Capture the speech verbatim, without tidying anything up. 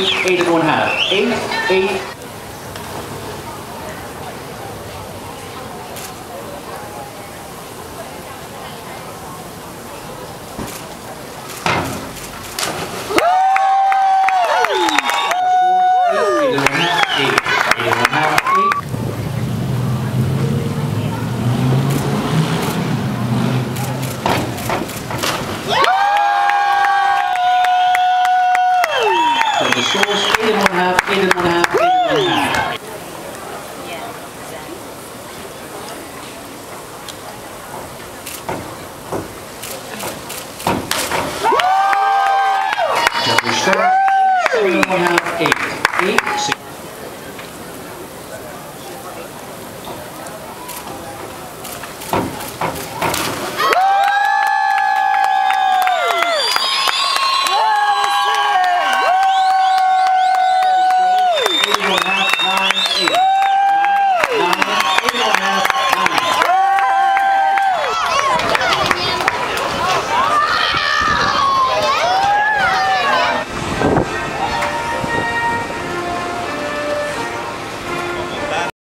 eight, eight and one half, eight, eight. The scores eight and one half, eight and one half, eight and one half. Judges score seven and one half, eight, eight, six.